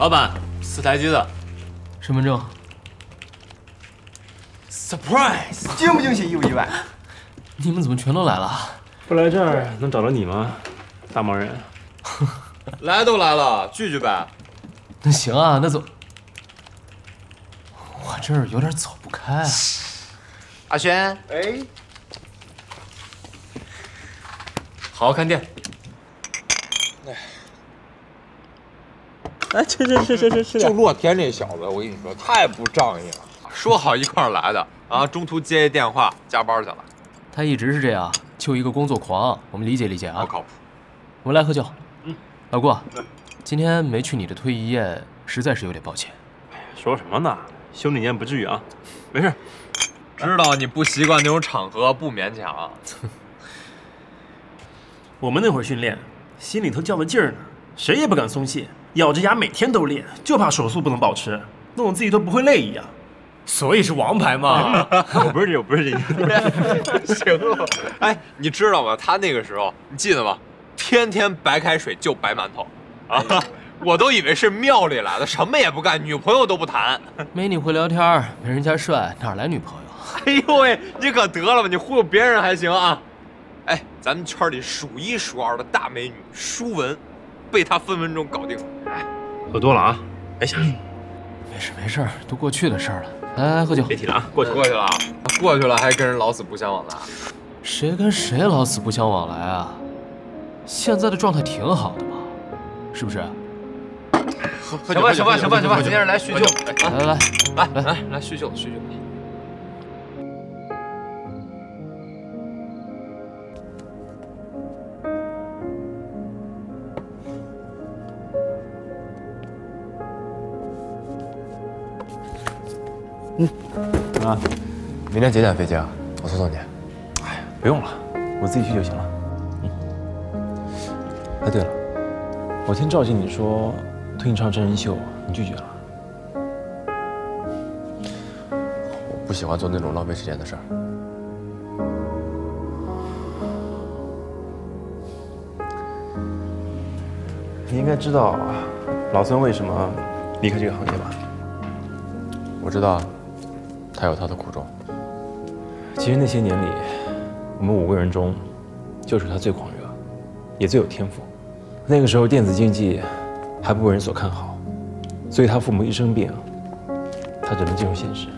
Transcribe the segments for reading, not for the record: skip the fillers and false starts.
老板，4台机子， 身份证。 surprise， 惊不惊喜，意不意外？ 你们怎么全都来了？ 不来这儿能找到你吗？大忙人。 来都来了，聚聚呗。 那行啊，那走。我这儿有点走不开。 阿轩， 哎， 好好看店。 哎，吃就洛天这小子，我跟你说，太不仗义了。 说好一块儿来的啊，中途接一电话，加班去了。 他一直是这样，就一个工作狂，我们理解理解啊。 不靠谱。 我们来喝酒。老顾，今天没去你的退役宴，实在是有点抱歉。 说什么呢？兄弟间不至于啊，没事。 知道你不习惯那种场合，不勉强。 我们那会儿训练，心里头较着劲儿呢，谁也不敢松懈，咬着牙每天都练，就怕手速不能保持，弄得自己都不会累一样。 所以是王牌嘛。 我不是这个。 行了。哎，你知道吗？他那个时候，你记得吗？天天白开水就白馒头啊！我都以为是庙里来的，什么也不干，女朋友都不谈。 没你会聊天，没人家帅，哪来女朋友？ 哎呦喂，你可得了吧！你忽悠别人还行啊？哎，咱们圈里数1数2的大美女舒文，被他分分钟搞定了。 喝多了啊，别瞎说。 没事，都过去的事儿了。来喝酒。 别提了啊，过去了，过去了还跟人老死不相往来。 谁跟谁老死不相往来啊？现在的状态挺好的嘛，是不是？ 行吧，今天来叙旧。来叙旧。 明天几点飞机啊？我送你。 哎呀，不用了，我自己去就行了。哎，对了，我听赵经理说，推你上真人秀，你拒绝了。 我不喜欢做那种浪费时间的事儿。 你应该知道老孙为什么离开这个行业吧？ 我知道，他有他的苦衷。 其实那些年里，我们5个人中，就是他最狂热，也最有天赋。那个时候电子竞技还不为人所看好，所以他父母一生病，他只能进入现实。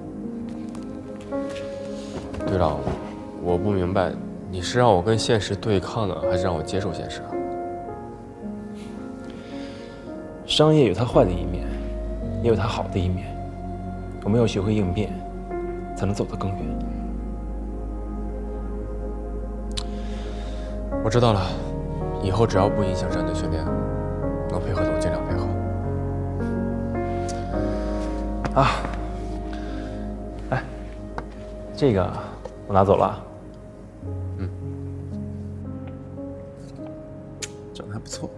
队长，我不明白，你是让我跟现实对抗呢，还是让我接受现实啊？ 商业有它坏的一面，也有它好的一面。我们要学会应变，才能走得更远。 我知道了，以后只要不影响战队训练，能配合的我尽量配合。 啊，哎，这个我拿走了。长得还不错。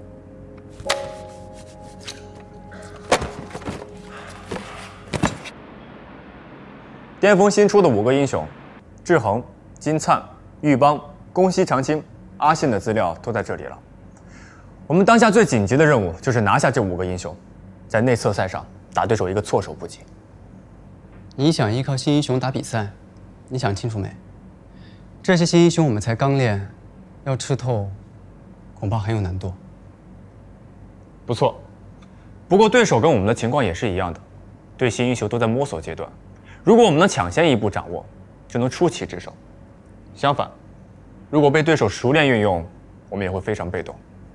巅峰新出的5个英雄，志恒、金灿、玉邦、宫西长青、阿信的资料都在这里了。我们当下最紧急的任务就是拿下这5个英雄，在内测赛上打对手一个措手不及。 你想依靠新英雄打比赛，你想清楚没？这些新英雄我们才刚练，要吃透，恐怕很有难度。 不错，不过对手跟我们的情况也是一样的，对新英雄都在摸索阶段。如果我们能抢先一步掌握，就能出奇制胜。相反，如果被对手熟练运用，我们也会非常被动。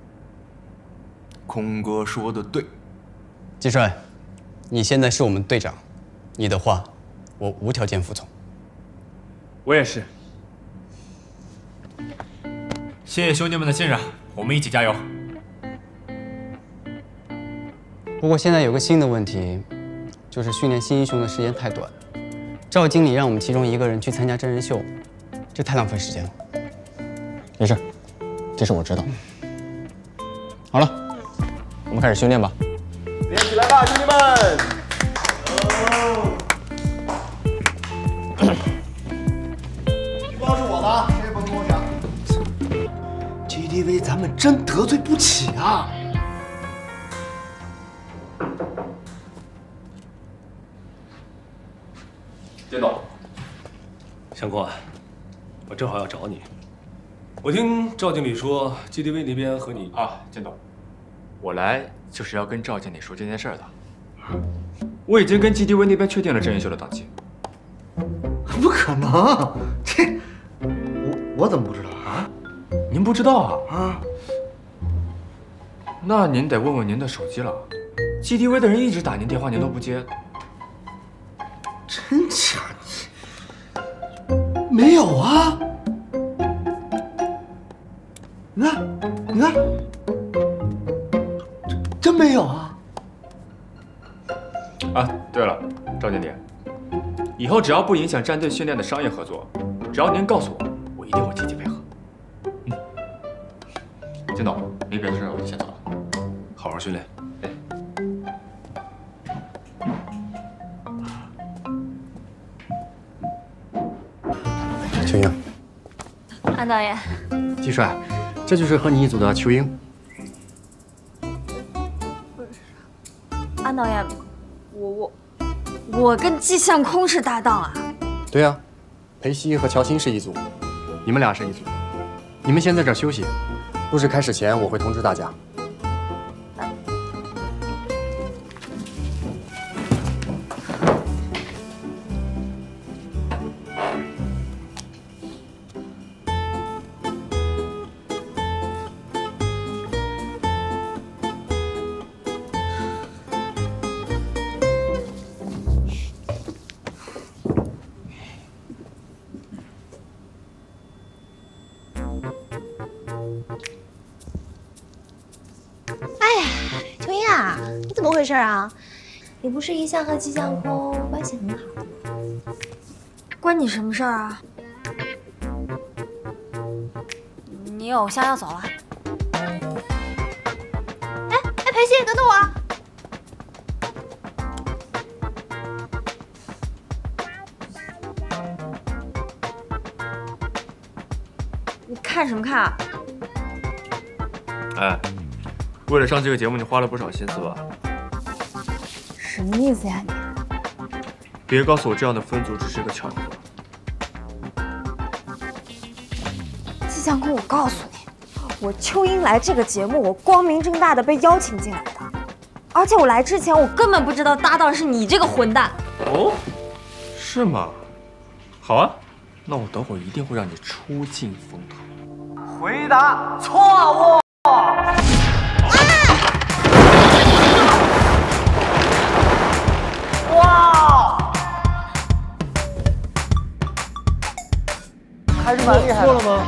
空哥说的对， 季帅，你现在是我们队长，你的话我无条件服从。 我也是。谢谢兄弟们的信任，我们一起加油。 不过现在有个新的问题，就是训练新英雄的时间太短。赵经理让我们其中一个人去参加真人秀，这太浪费时间了。 没事，这事我知道。好了，我们开始训练吧。 练起来吧，兄弟们！ 举报是我的，谁也甭跟我讲。GTV 咱们真得罪不起啊！ 相公啊，我正好要找你。我听赵经理说，GDV 那边和你啊，金董，我来就是要跟赵经理说这件事的。我已经跟 GDV 那边确定了郑云秀的档期。 不可能，这我怎么不知道啊？ 您不知道啊？ 啊？ 那您得问问您的手机了。GDV 的人一直打您电话，您都不接。 真假？没有啊？你看，你看，真没有啊！ 啊，对了，赵经理，以后只要不影响战队训练的商业合作，只要您告诉我，我一定会积极配合。金董，没别的事，我就先走了。 好好训练。 哎。 秋英， 安导演， 季帅，这就是和你一组的秋英。 安导演，我跟季相空是搭档啊。 对啊，裴西和乔欣是一组，你们俩是一组。你们先在这儿休息，录制开始前我会通知大家。 怎么回事啊？你不是一向和季相空关系很好的吗？ 关你什么事儿啊？你偶像要走了？ 哎，裴西，等等我。 你看什么看啊？ 哎，为了上这个节目，你花了不少心思吧？ 什么意思呀你？ 别告诉我这样的分组只是个巧合。 季相空，我告诉你，我秋英来这个节目，我光明正大的被邀请进来的，而且我来之前，我根本不知道搭档是你这个混蛋。 哦，是吗？好啊，那我等会儿一定会让你出尽风头。 回答错误。哇，还是蛮厉害的。错了吗？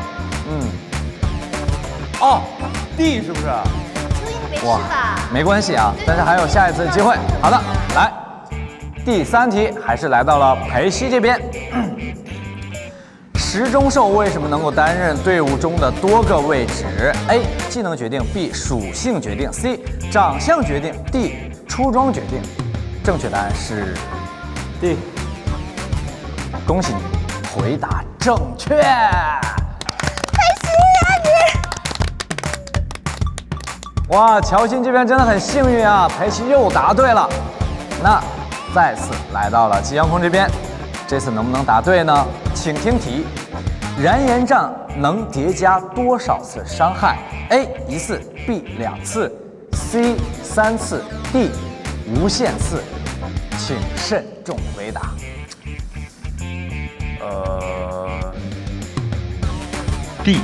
哦 ，D 是不是？哇，没关系啊，但是还有下一次的机会。好的，来，第3题还是来到了裴西这边。时钟兽为什么能够担任队伍中的多个位置 ？A. 技能决定 ，B. 属性决定 ，C. 长相决定 ，D. 出装决定。正确答案是 D。恭喜你，回答正确。 裴西呀你！ 哇，乔欣这边真的很幸运啊，裴西又答对了。那再次来到了季阳空这边，这次能不能答对呢？请听题：燃炎杖能叠加多少次伤害 ？A. 1次 ，B. 2次 ，C. 3次 ，D. 无限次。请慎重回答。D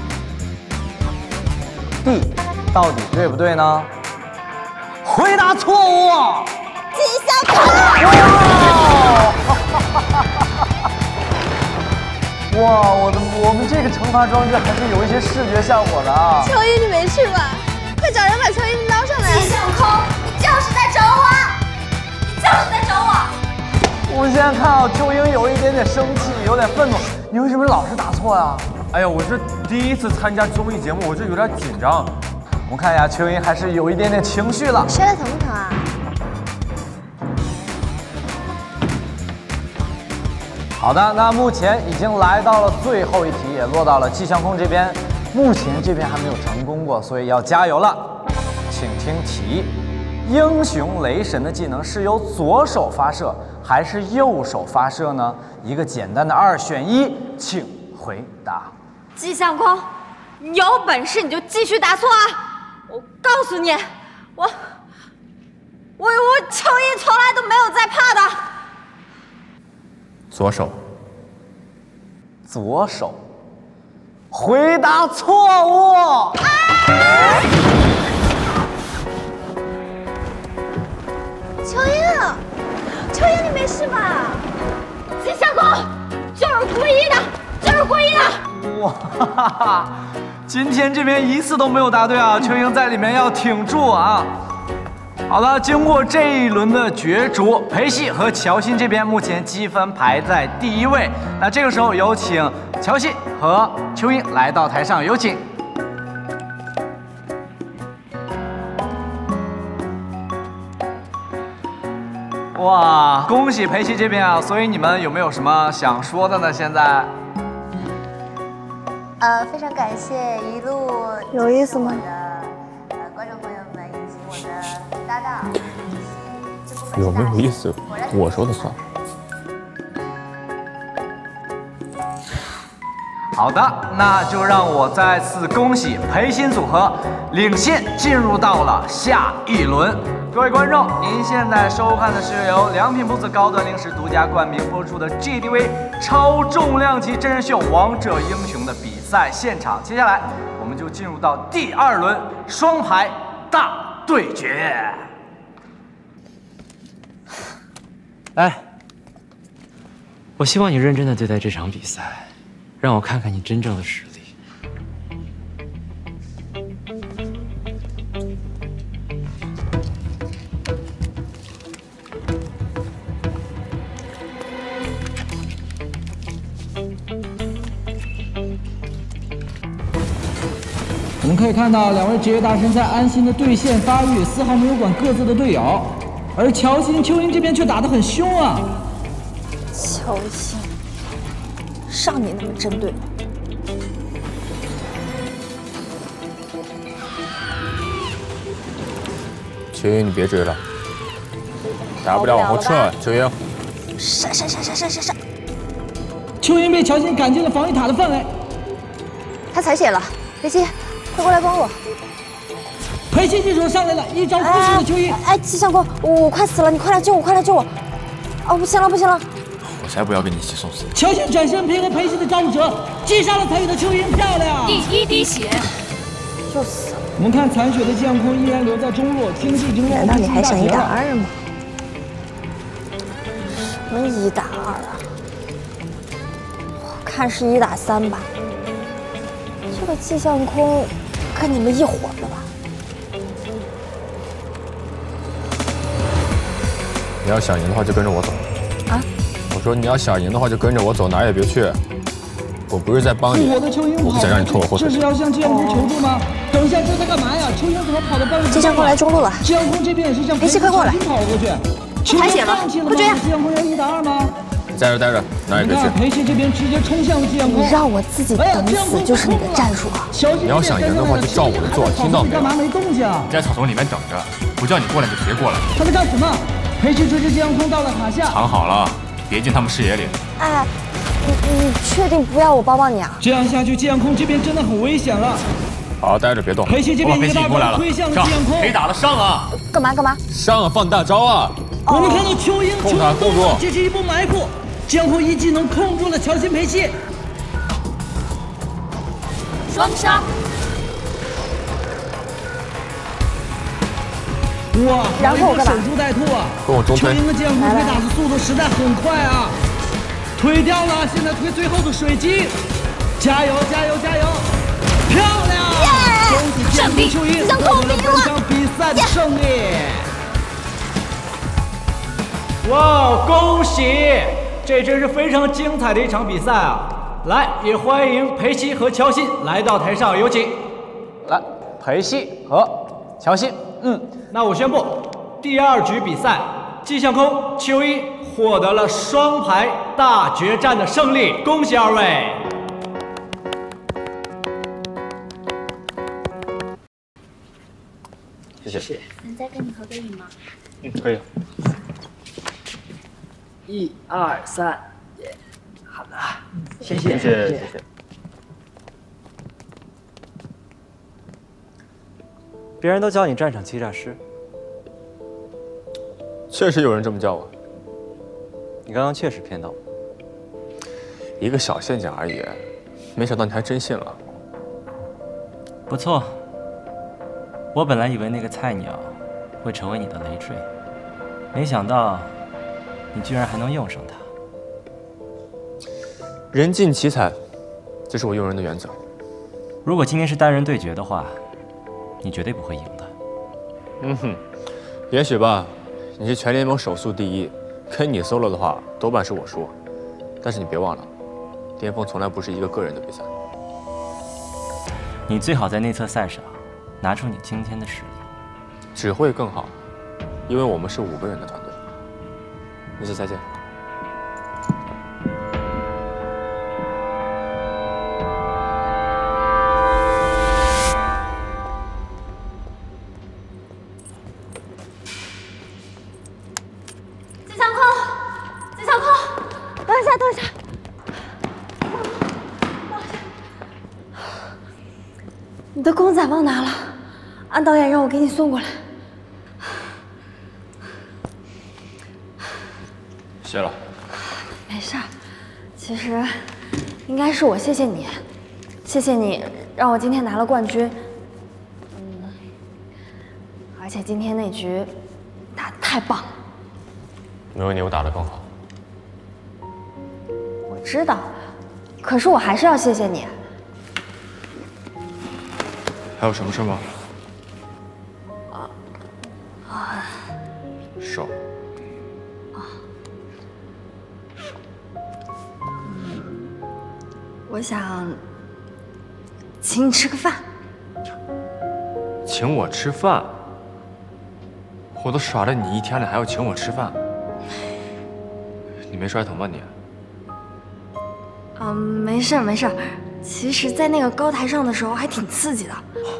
到底对不对呢？回答错误。 季相空。 哇，我们这个惩罚装置还是有一些视觉效果的啊！ 秋英，你没事吧？快找人把秋英捞上来！季相空，你就是在找我，你就是在找我。 我们现在看到秋英有一点点生气，有点愤怒，你为什么老是答错呀？ 哎呀，我是第一次参加综艺节目，我这有点紧张。 我们看一下，秋英还是有一点点情绪了。 摔得疼不疼啊？ 好的，那目前已经来到了最后一题，也落到了季相空这边。目前这边还没有成功过，所以要加油了。请听题： 英雄雷神的技能是由左手发射还是右手发射呢？一个简单的2选1，请回答。 季相公，你有本事你就继续答错啊！我告诉你，我秋衣从来都没有在怕的。 左手。 左手。回答错误。 秋英，秋英，你没事吧？ 季相公，就是故意的，就是故意的。 哇哈哈哈！今天这边一次都没有答对啊，秋英在里面要挺住啊。好了，经过这一轮的角逐，裴熙和乔欣这边目前积分排在第1位。那这个时候有请乔欣和秋英来到台上，有请。哇，恭喜裴熙这边啊！所以你们有没有什么想说的呢？现在？ 非常感谢一路有意思吗？ 观众朋友们以及我的搭档。 有没有意思？我说的算。 好的，那就让我再次恭喜裴鑫组合领先进入到了下一轮。各位观众，您现在收看的是由良品铺子高端零食独家冠名播出的 GDV 超重量级真人秀《王者英雄》的比赛现场。接下来我们就进入到第2轮双排大对决。 来，我希望你认真的对待这场比赛，让我看看你真正的实力。 我们可以看到2位职业大神在安心的对线发育，丝毫没有管各自的队友，而乔欣、秋英这边却打得很凶啊。 乔欣，上你那么针对吗？ 秋英，你别追了，打不了往后撤。秋英， 闪！ 秋英被乔欣赶进了防御塔的范围， 他采血了，裴熙，快过来帮我！ 裴熙这手上来了，一招不死的秋英。 哎，季相公，我快死了，你快来救我，快来救我！哦，不行了， 我才不要跟你一起送死。 乔欣转身配合裴熙的招折，击杀了残血的秋英，漂亮！ 第1滴血， 就死了。 我们看残血的季阳空依然留在中路，经济已经落后。 难道你还想1打2吗？什么1打2啊？我看是1打3吧。这个季相空跟你们一伙的吧？ 你要想赢的话，就跟着我走。 啊？ 我说你要想赢的话，就跟着我走，哪儿也别去。我不是在帮你，我不想让你拖我后腿。 这是要向季阳空求助吗？等一下，这在干嘛呀？秋英怎么跑到半路？ 季相空来中路了。 季阳空这边也是向裴熙快过来， 跑过去。 采血了，快追！ 季阳空要1打2吗？ 待着，哪儿也别去。 裴熙这边直接冲向了季阳空。 你让我自己等死就是你的战术啊！ 你要想赢的话，就照我的做，听到没有？ 干嘛没动静啊？ 你在草丛里面等着，不叫你过来就别过来。 他在干什么？裴熙追着季阳空到了塔下， 藏好了，别进他们视野里。 哎，你确定不要我帮帮你啊？ 这样下去，季阳空这边真的很危险了。 好，待着别动。 裴熙这边一个大招推向了季阳空， 可以打了，上啊！ 干嘛？ 上啊，放大招啊！ 我们看到秋英控住， 这是一波埋伏，季阳空一技能控住了乔欣、裴熙， 双杀。 哇！ 然后我干嘛？ 守株待兔啊！ 跟我中推。 秋英的季阳空推打的速度实在很快啊！推掉了，现在推最后的水晶，加油！漂亮！恭喜季阳空、秋英获得了本场比赛的胜利！哇，恭喜！这真是非常精彩的一场比赛啊！来，也欢迎裴熙和乔欣来到台上，有请。来，裴熙和乔欣。那我宣布，第2局比赛，季相空、秋英获得了双排大决战的胜利，恭喜2位！ 谢谢。 能再跟你合个影吗？ 可以。 1、2、3，好了，谢谢谢。 别人都叫你战场欺诈师， 确实有人这么叫我。 你刚刚确实骗到我。 一个小陷阱而已，没想到你还真信了。 不错，我本来以为那个菜鸟会成为你的累赘，没想到你居然还能用上它。 人尽其才，这是我用人的原则。 如果今天是单人对决的话，你绝对不会赢的。 嗯哼，也许吧。你是全联盟手速第一，跟你 solo 的话，多半是我输。但是你别忘了，巅峰从来不是一个个人的比赛。 你最好在内测赛上拿出你今天的实力， 只会更好，因为我们是5个人的团队。那次再见。 季翔空，季翔空，等一下，等一下。你的公仔忘拿了，安导演让我给你送过来。 谢了。 没事儿，其实应该是我谢谢你，谢谢你让我今天拿了冠军。而且今天那局打得太棒了。 没有你，我打得更好。 我知道，可是我还是要谢谢你。 还有什么事吗？ 啊， 手。 我想请你吃个饭。 请我吃饭？我都耍了你一天了，还要请我吃饭？你没摔疼吧你？ 没事儿没事儿。其实，在那个高台上的时候还挺刺激的。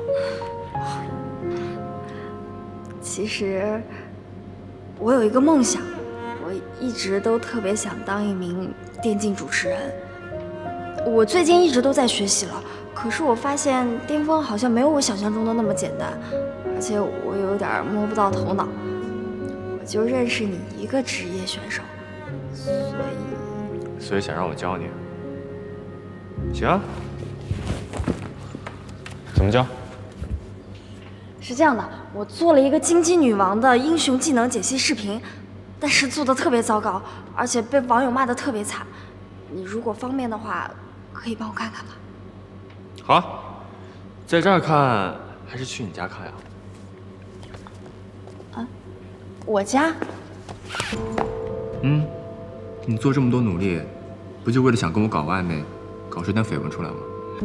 其实，我有一个梦想，我一直都特别想当一名电竞主持人。我最近一直都在学习了，可是我发现巅峰好像没有我想象中的那么简单，而且我有点摸不到头脑。我就认识你一个职业选手， 所以想让我教你。行啊，怎么教？ 是这样的，我做了一个金鸡女王的英雄技能解析视频，但是做的特别糟糕，而且被网友骂的特别惨。你如果方便的话，可以帮我看看吗？ 好，在这儿看还是去你家看呀？ 啊，我家？ 你做这么多努力，不就为了想跟我搞个暧昧，搞出点绯闻出来吗？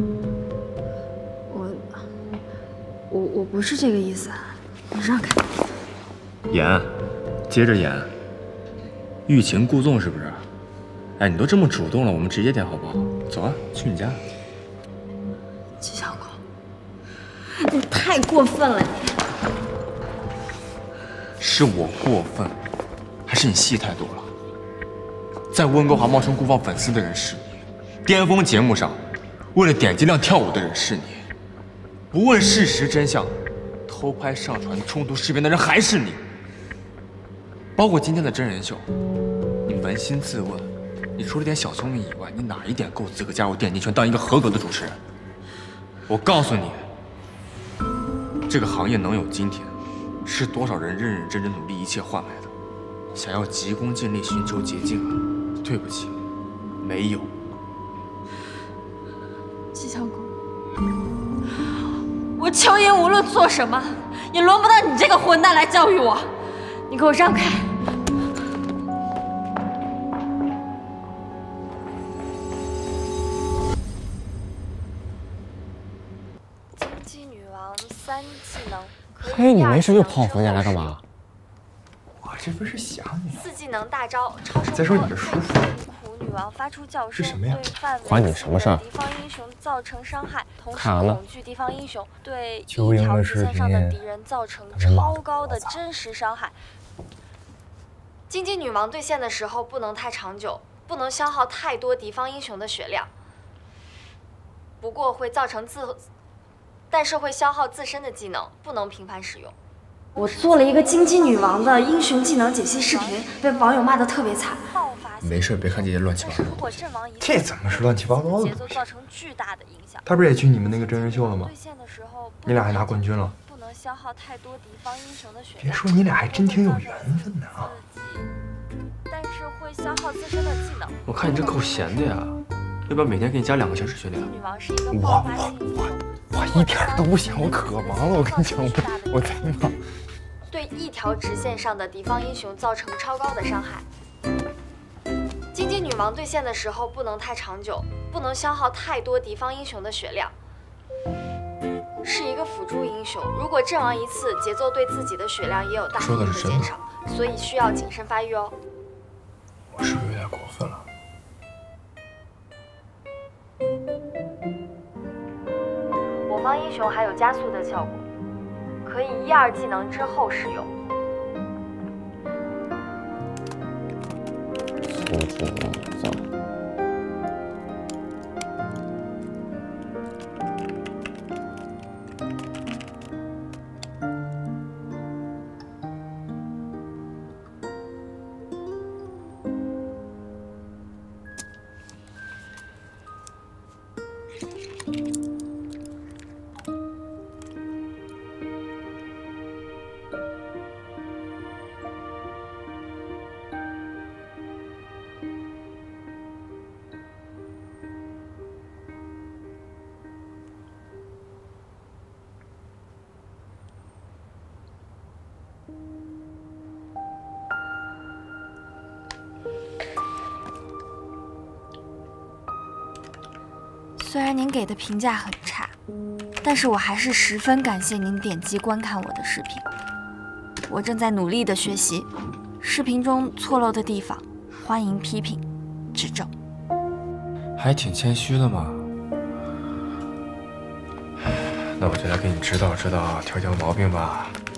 我不是这个意思，你让开。 演，接着演。欲擒故纵是不是？哎，你都这么主动了，我们直接点好不好？走啊，去你家。 季小空，你太过分了你！ 是我过分，还是你戏太多了？在温哥华冒充孤放粉丝的人是你，巅峰节目上为了点击量跳舞的人是你，不问事实真相，偷拍上传冲突视频的人还是你。包括今天的真人秀，你扪心自问，你除了点小聪明以外，你哪一点够资格加入电竞圈当一个合格的主持人？我告诉你，这个行业能有今天，是多少人认认真真努力一切换来的。想要急功近利寻求捷径啊，对不起，没有。 季小空，我秋英无论做什么，也轮不到你这个混蛋来教育我。你给我让开！金鸡女王3技能。 嘿，你没事又跑我房间来干嘛？ 我这不是想你。 4技能大招，超再说你这舒服。 苦女女王发出叫声， 是什么呀？ 对范围关你什么事儿？ 敌方英雄造成伤害，同时看完了恐惧敌方英雄对秋英一条的视直线上的频敌人造成超高的真实伤害。荆棘女王对线的时候不能太长久，不能消耗太多敌方英雄的血量。不过会造成但是会消耗自身的技能，不能频繁使用。我做了一个荆棘女王的英雄技能解析视频，被网友骂得特别惨。 没事，别看这些乱七八糟的。 如果阵亡一这怎么是乱七八糟的节奏造成巨大的影响。 他不是也去你们那个真人秀了吗？ 对线的时候， 你俩还拿冠军了。 不能消耗太多敌方英雄的血量。 别说你俩还真挺有缘分的啊！ 但是会消耗自身的技能。 我看你这够闲的呀，要不要每天给你加2个小时血量？ 女王是一个爆发性英雄。 我一点都不想，我可忙了。我跟你讲，我在忙。 对一条直线上的敌方英雄造成超高的伤害。荆棘女王对线的时候不能太长久，不能消耗太多敌方英雄的血量。是一个辅助英雄，如果阵亡一次，节奏对自己的血量也有大幅度的减少，所以需要谨慎发育哦。 我是不是有点过分了？ 我方英雄还有加速的效果，可以1、2技能之后使用。虽然您给的评价很差，但是我还是十分感谢您点击观看我的视频。我正在努力的学习，视频中错漏的地方，欢迎批评指正。 还挺谦虚的嘛。那我就来给你指导指导，挑挑毛病吧。